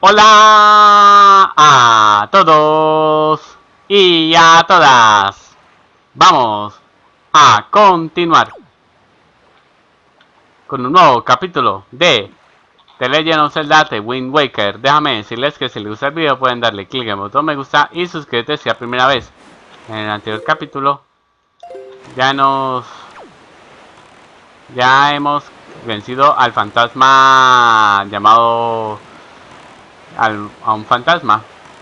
Hola a todos y a todas. Vamos a continuar con un nuevo capítulo de The Legend of Zelda The Wind Waker. Déjame decirles que si les gusta el video pueden darle clic en el botón me gusta y suscribirse si es la primera vez. En el anterior capítulo ya hemos vencido al fantasma llamado a un fantasma.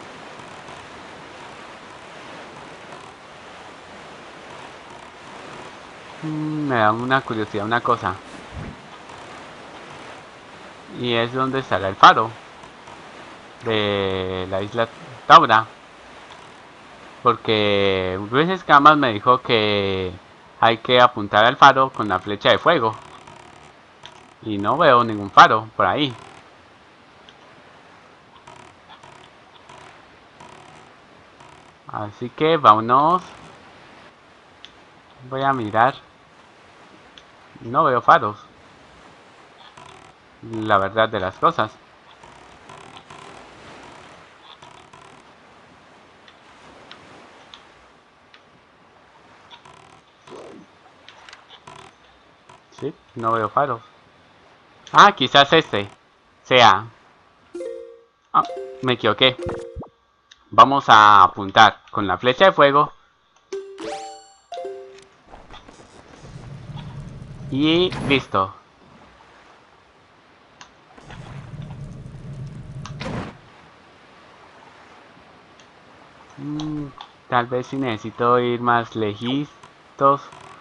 Me da una curiosidad una cosa. Y es donde estará el faro de la isla Taura. Porque Luis Escamas me dijo que hay que apuntar al faro con la flecha de fuego. Y no veo ningún faro por ahí. Así que vámonos. Voy a mirar. No veo faros. La verdad de las cosas. Sí, no veo faros. Ah, quizás este sea. Ah, me equivoqué. Vamos a apuntar con la flecha de fuego. Y listo. Tal vez si necesito ir más lejitos.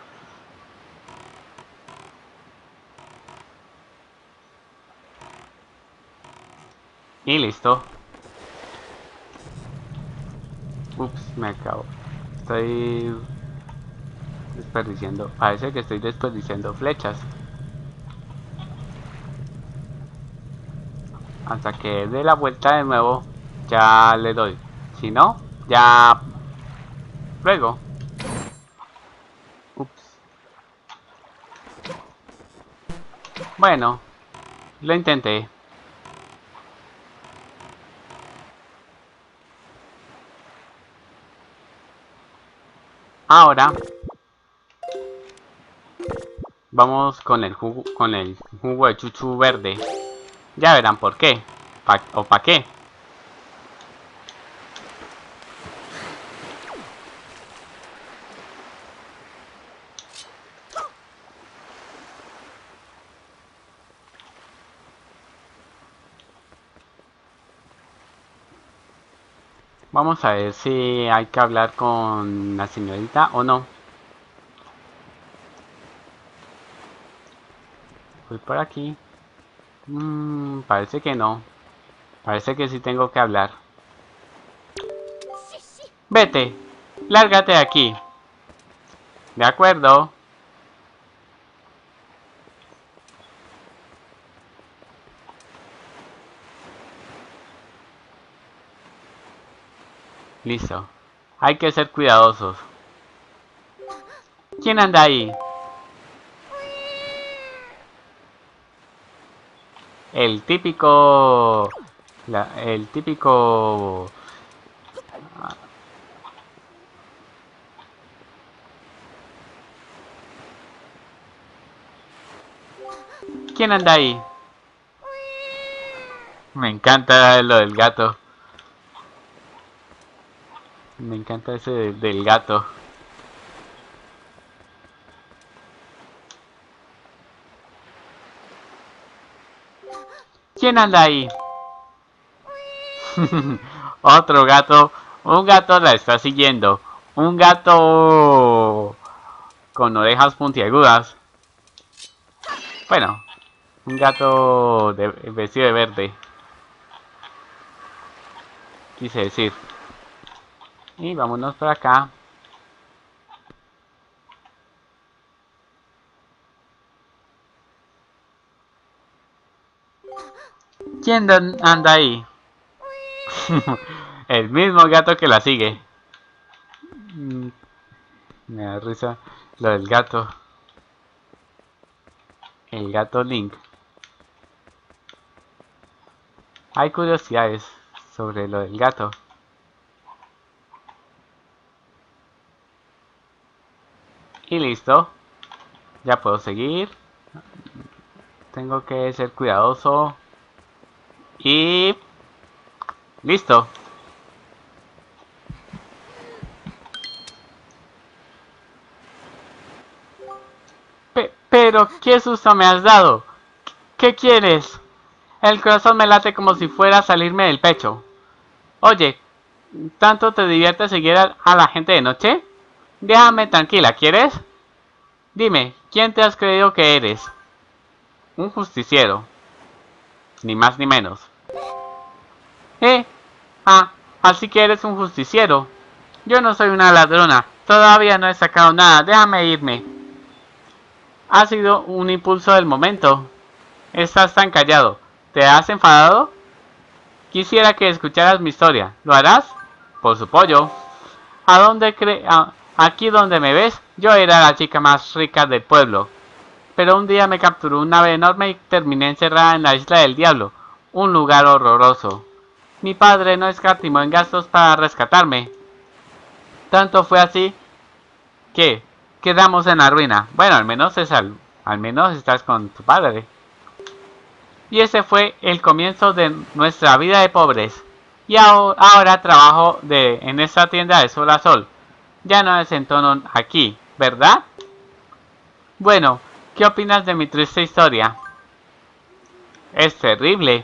Y listo. Ups, me acabo. Estoy desperdiciando. Parece que estoy desperdiciando flechas. Hasta que dé la vuelta de nuevo, ya le doy. Si no, ya luego. Ups. Bueno, lo intenté. Ahora vamos con el jugo de chuchu verde. Ya verán por qué. O para qué. Vamos a ver si hay que hablar con la señorita o no. Voy por aquí. Parece que no. Parece que sí tengo que hablar. Vete. Lárgate de aquí. De acuerdo. Listo. Hay que ser cuidadosos. ¿Quién anda ahí? El típico... el típico... ¿Quién anda ahí? Me encanta lo del gato. Me encanta ese del gato. ¿Quién anda ahí? Otro gato. Un gato la está siguiendo. Un gato con orejas puntiagudas. Bueno, un gato vestido de verde. Quise decir. Y vámonos por acá. ¿Quién anda ahí? El mismo gato que la sigue. Me da risa lo del gato. El gato Link. Hay curiosidades sobre lo del gato. Y listo. Ya puedo seguir. Tengo que ser cuidadoso. Y... listo. Pero, ¿qué susto me has dado? ¿Qué quieres? El corazón me late como si fuera a salirme del pecho. Oye, ¿tanto te divierte seguir a la gente de noche? Déjame tranquila, ¿quieres? Dime, ¿quién te has creído que eres? Un justiciero. Ni más ni menos. Así que eres un justiciero. Yo no soy una ladrona. Todavía no he sacado nada. Déjame irme. Ha sido un impulso del momento. Estás tan callado. ¿Te has enfadado? Quisiera que escucharas mi historia. ¿Lo harás? Por su pollo. ¿A dónde aquí donde me ves, yo era la chica más rica del pueblo. Pero un día me capturó un ave enorme y terminé encerrada en la isla del diablo. Un lugar horroroso. Mi padre no escatimó en gastos para rescatarme. Tanto fue así que quedamos en la ruina. Bueno, al menos estás con tu padre. Y ese fue el comienzo de nuestra vida de pobres. Y ahora trabajo en esta tienda de sol a sol. Ya no desentono aquí, ¿verdad? Bueno, ¿qué opinas de mi triste historia? Es terrible.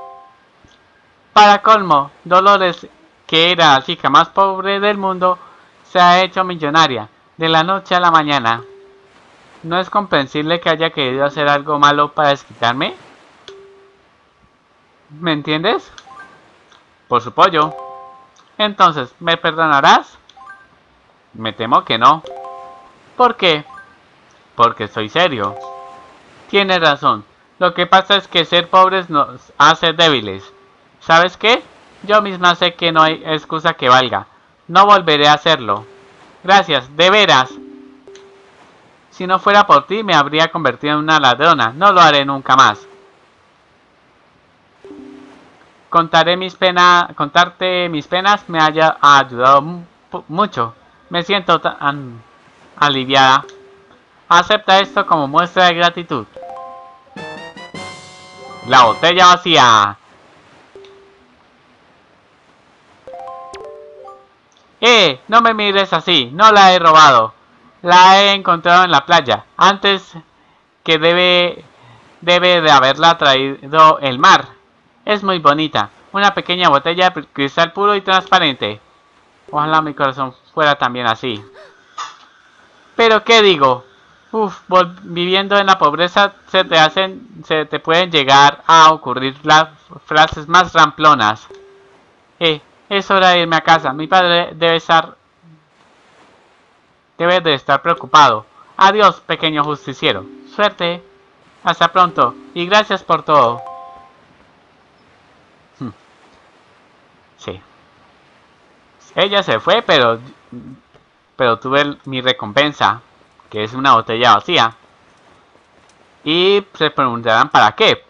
Para colmo, Dolores, que era la chica más pobre del mundo, se ha hecho millonaria, de la noche a la mañana. ¿No es comprensible que haya querido hacer algo malo para desquitarme? ¿Me entiendes? Por su pollo. Entonces, ¿me perdonarás? Me temo que no. ¿Por qué? Porque soy serio. Tienes razón. Lo que pasa es que ser pobres nos hace débiles. ¿Sabes qué? Yo misma sé que no hay excusa que valga. No volveré a hacerlo. Gracias, de veras. Si no fuera por ti, me habría convertido en una ladrona. No lo haré nunca más. Contarte mis penas me haya ayudado mucho. Me siento tan aliviada. Acepta esto como muestra de gratitud. La botella vacía. No me mires así. No la he robado. La he encontrado en la playa. Antes que debe de haberla traído el mar. Es muy bonita. Una pequeña botella de cristal puro y transparente. Ojalá mi corazón fuera también así. Pero ¿qué digo? Viviendo en la pobreza se te pueden llegar a ocurrir las frases más ramplonas. Es hora de irme a casa. Mi padre debe de estar preocupado. Adiós, pequeño justiciero. Suerte. Hasta pronto. Y gracias por todo. Sí. Ella se fue, pero tuve mi recompensa, que es una botella vacía. Y se preguntarán ¿para qué?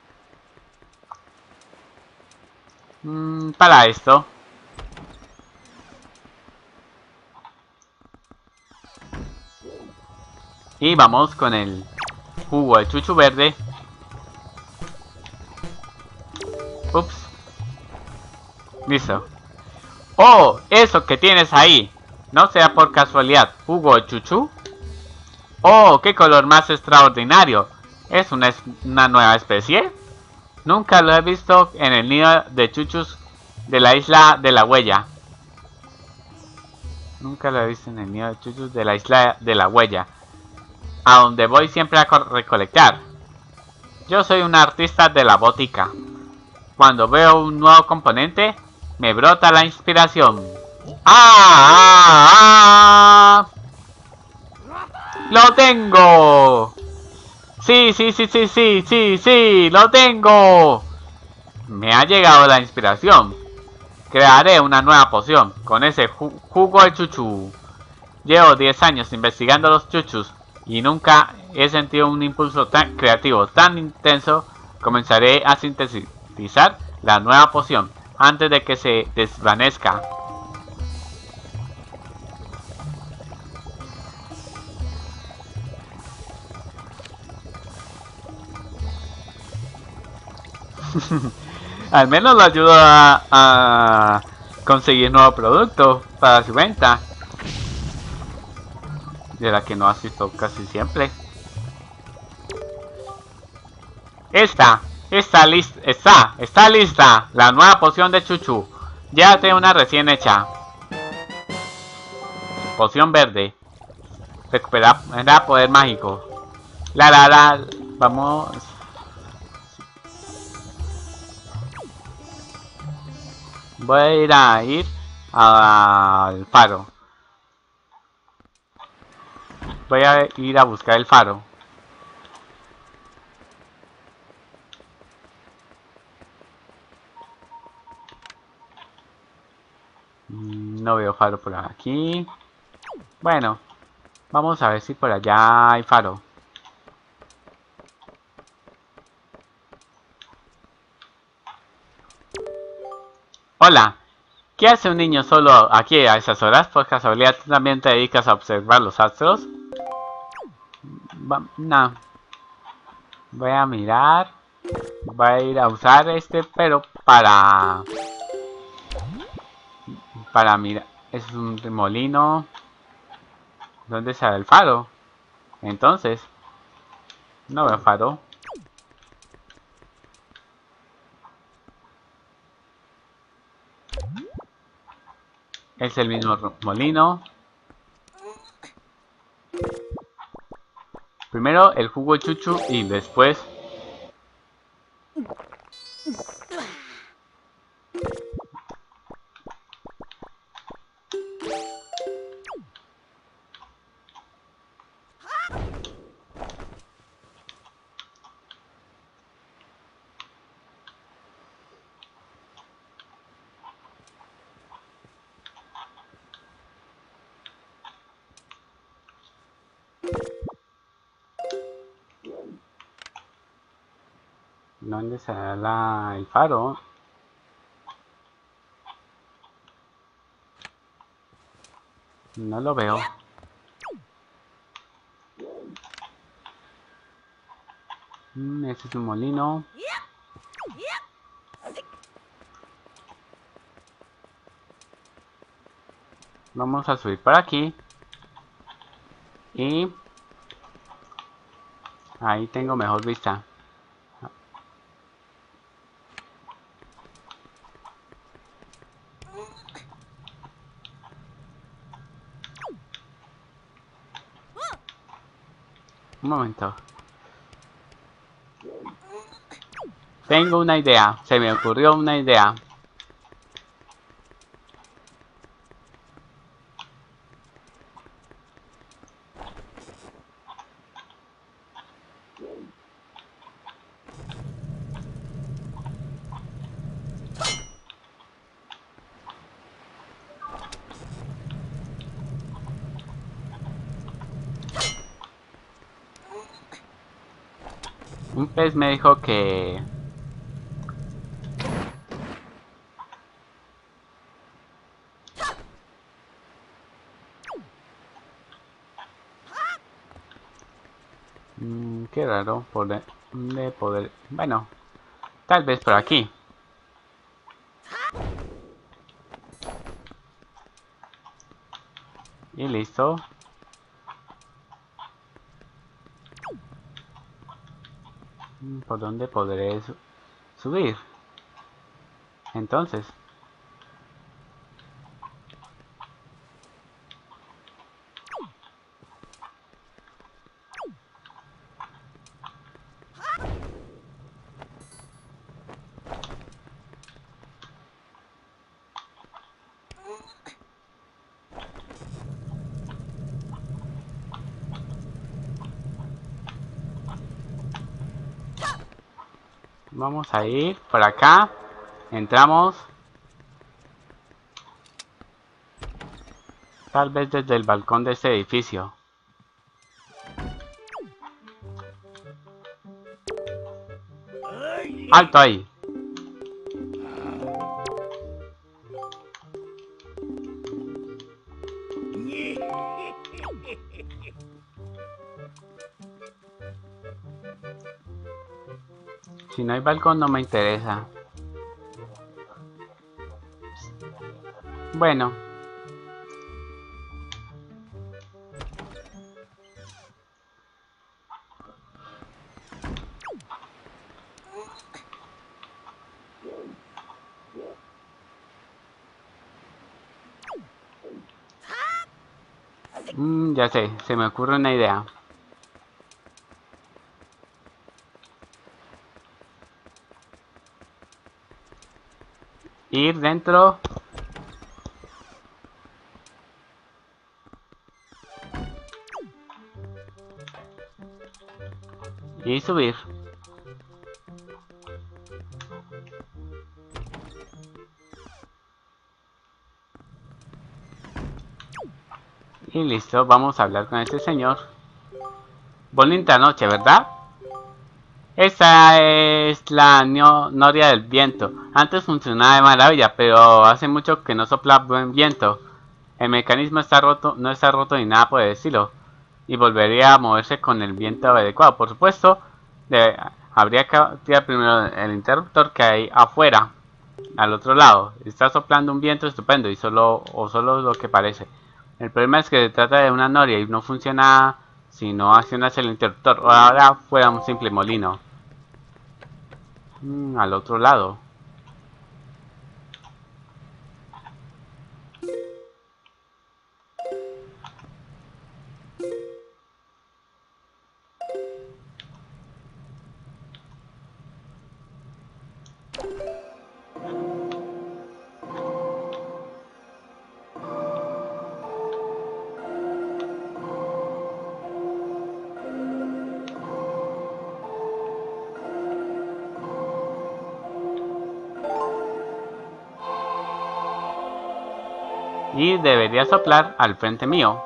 Para esto. Y vamos con el jugo de chuchu verde. Ups. Listo. ¡Oh! Eso que tienes ahí. ¿No sea por casualidad jugo de chuchu? ¡Oh! ¡Qué color más extraordinario! ¿Es una nueva especie? Nunca lo he visto en el nido de chuchus de la isla de la huella. Nunca lo he visto en el nido de chuchus de la isla de la huella. A donde voy siempre a recolectar. Yo soy un artista de la botica. Cuando veo un nuevo componente, me brota la inspiración. ¡Ah! ¡Lo tengo! Sí, lo tengo. Me ha llegado la inspiración. Crearé una nueva poción con ese jugo de chuchu. Llevo 10 años investigando los chuchus y nunca he sentido un impulso tan creativo, tan intenso. Comenzaré a sintetizar la nueva poción antes de que se desvanezca. Al menos lo ayuda a conseguir nuevo producto para su venta, de la que no asisto casi siempre. Está lista la nueva poción de Chuchu. Llévate una recién hecha. Poción verde. Recupera poder mágico. Vamos. Voy a ir al faro. Voy a ir a buscar el faro. No veo faro por aquí. Bueno, vamos a ver si por allá hay faro. Hola, ¿qué hace un niño solo aquí a esas horas? ¿Por casualidad también te dedicas a observar los astros? No. Voy a mirar. Voy a ir a usar pero para mirar. Es un molino. ¿Dónde está el faro? Entonces, no veo faro. Es el mismo molino. Primero el jugo chuchu y después... ¿Dónde está el faro? No lo veo. Este es un molino. Vamos a subir por aquí. Y... ahí tengo mejor vista. Un momento. Tengo una idea. Se me ocurrió una idea. Un pez me dijo que... qué raro poder... Bueno, tal vez por aquí. Y listo. ¿Por dónde podré subir? Entonces... vamos a ir por acá. Entramos. Tal vez desde el balcón de este edificio. ¡Alto ahí! Si no hay balcón no me interesa. Bueno. Ya sé, se me ocurre una idea. Ir dentro. Y subir. Y listo, vamos a hablar con este señor. Bonita noche, ¿verdad? Esa es la noria del viento. Antes funcionaba de maravilla, pero hace mucho que no sopla buen viento. El mecanismo está roto, no está roto ni nada por el estilo. Y volvería a moverse con el viento adecuado. Por supuesto, habría que activar primero el interruptor que hay afuera, al otro lado. Está soplando un viento estupendo y solo lo que parece. El problema es que se trata de una noria y no funciona si no accionas el interruptor. Ahora fuera un simple molino. Al otro lado. Y debería soplar al frente mío.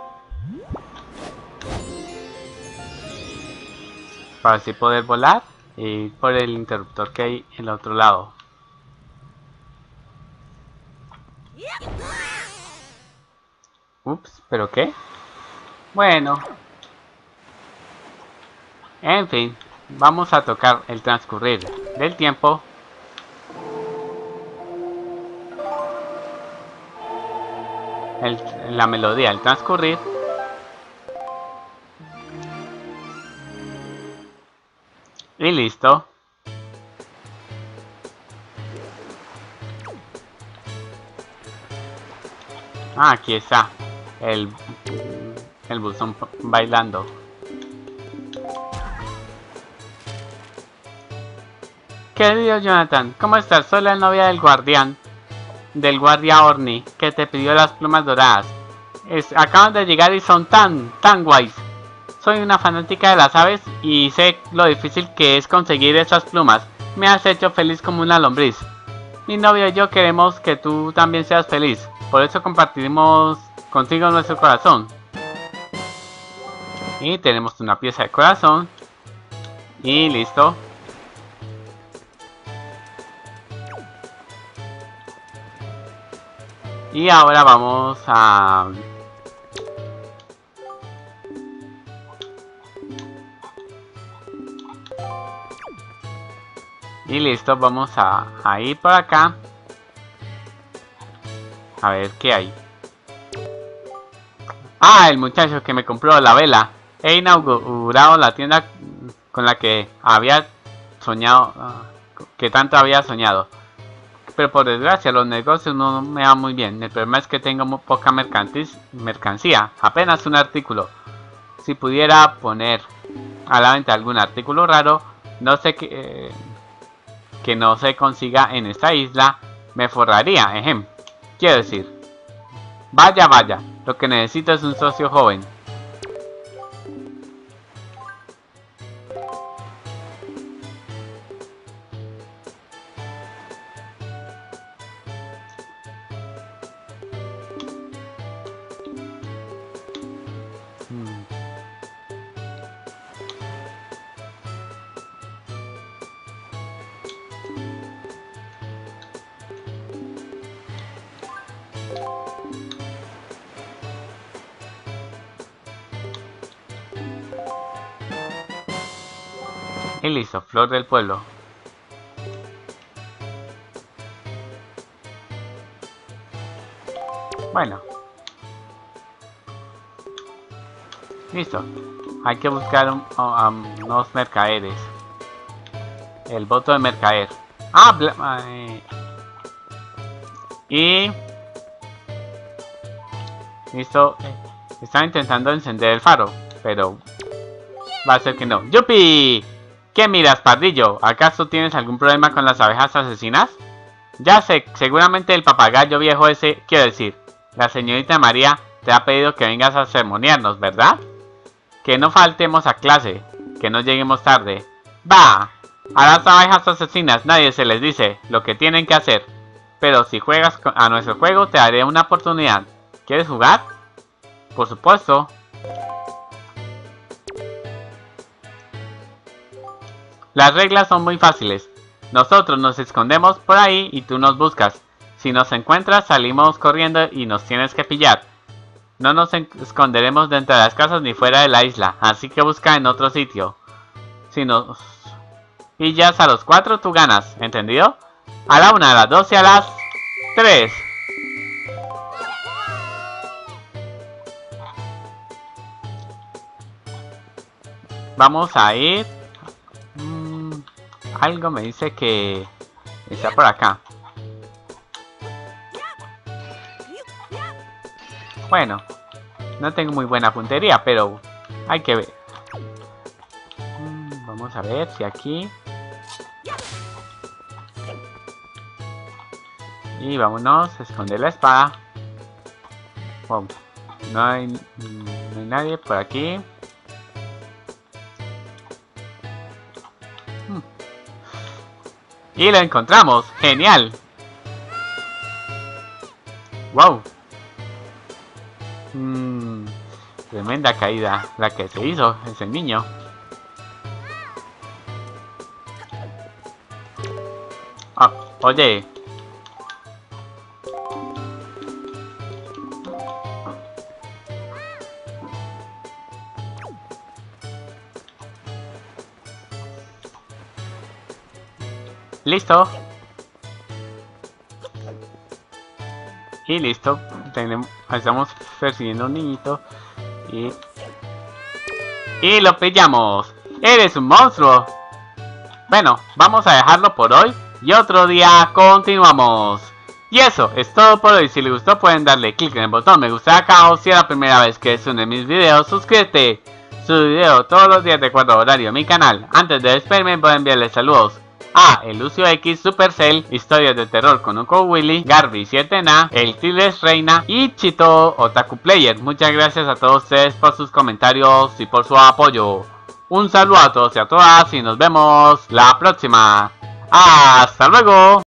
Para así poder volar y por el interruptor que hay en el otro lado. Ups, ¿pero qué? Bueno. En fin, vamos a tocar el transcurrir del tiempo. La melodía, el transcurrir. Y listo. Aquí está el buzón bailando. Querido Jonathan, ¿cómo estás? Soy la novia del guardia Orny, que te pidió las plumas doradas. Acaban de llegar y son tan guays. Soy una fanática de las aves y sé lo difícil que es conseguir esas plumas. Me has hecho feliz como una lombriz. Mi novio y yo queremos que tú también seas feliz. Por eso compartiremos contigo nuestro corazón. Y tenemos una pieza de corazón. Y listo. Y ahora vamos a... Y listo, vamos a ir por acá. A ver qué hay. Ah, el muchacho que me compró la vela. He inaugurado la tienda con la que había soñado, que tanto había soñado. Pero por desgracia los negocios no me van muy bien. El problema es que tengo muy poca mercancía, apenas un artículo. Si pudiera poner a la venta algún artículo raro, no sé que no se consiga en esta isla, me forraría, quiero decir, vaya, lo que necesito es un socio joven. Y listo, flor del pueblo. Bueno. Listo. Hay que buscar unos mercaderes. El voto de mercader. Y... Listo. Estaba intentando encender el faro, pero... va a ser que no. ¡Yupi! ¿Qué miras, pardillo? ¿Acaso tienes algún problema con las abejas asesinas? Ya sé, seguramente el papagayo viejo ese... Quiero decir, la señorita María te ha pedido que vengas a sermonearnos, ¿verdad? Que no faltemos a clase, que no lleguemos tarde. ¡Va! A las abejas asesinas nadie se les dice lo que tienen que hacer. Pero si juegas a nuestro juego te daré una oportunidad. ¿Quieres jugar? Por supuesto. Las reglas son muy fáciles. Nosotros nos escondemos por ahí y tú nos buscas. Si nos encuentras salimos corriendo y nos tienes que pillar. No nos esconderemos dentro de las casas ni fuera de la isla, así que busca en otro sitio. Si nos pillas a los 4, tú ganas, ¿entendido? A la 1, a las 2 y a las 3. Vamos a ir... algo me dice que está por acá. Bueno, no tengo muy buena puntería, pero hay que ver. Vamos a ver si aquí... Y vámonos a esconder la espada. Wow. No hay nadie por aquí. Y lo encontramos. ¡Genial! ¡Wow! Tremenda caída la que se hizo ese niño. Oye. Listo. Y listo. Estamos persiguiendo a un niñito. Y lo pillamos. ¡Eres un monstruo! Bueno, vamos a dejarlo por hoy. Y otro día continuamos. Y eso es todo por hoy. Si les gustó pueden darle clic en el botón me gusta acá. O si es la primera vez que es uno de mis videos, suscríbete. Subo video todos los días de 4 horario a mi canal. Antes de despedirme voy a enviarles saludos a El Lucio X, Supercell, Historias de Terror con Uncle Willy, Garby 7na, El Tiles Reina y Chito Otaku Player. Muchas gracias a todos ustedes por sus comentarios y por su apoyo. Un saludo a todos y a todas y nos vemos la próxima. ¡Hasta luego!